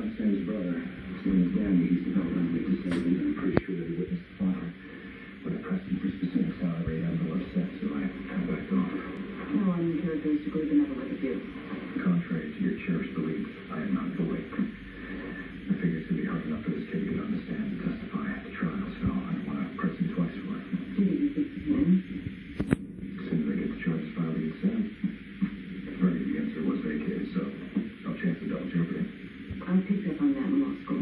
Sam's brother. His name is Danny. He's the fellow I'm with this evening. I'm pretty sure that he witnessed the fire. When I pressed him for specifics, however, he had a little upset, so I kind of backed off. No, uncharacteristically benevolent of you. Contrary to your cherished beliefs, I am not the witness. I figure it's going to be hard enough for this kid to get on the stand and testify at the trial, so I don't want to press him twice for it. Do you think you can him? As soon as I get the charges filed against Sam. The verdict against her was vacated, so no chance of double jeopardy. I picked up on that in law school.